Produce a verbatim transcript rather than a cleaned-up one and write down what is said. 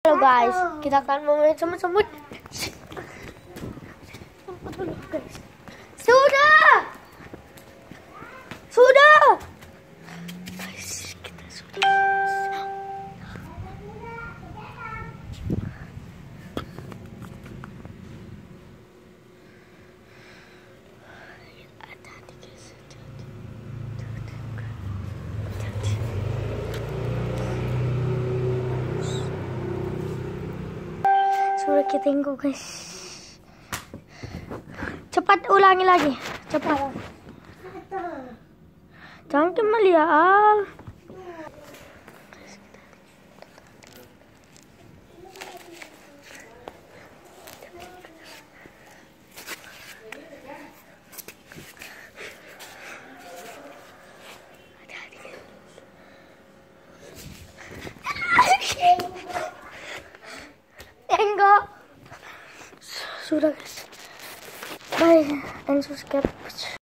Udah guys, kita akan memain semut-semut. Sudah, sudah. Guys, kita sudah. Sudah kita tengok guys. Cepat ulangi lagi. Cepat. Jangan kembali ya Al. Tengok. Sudah guys. Bye and subscribe.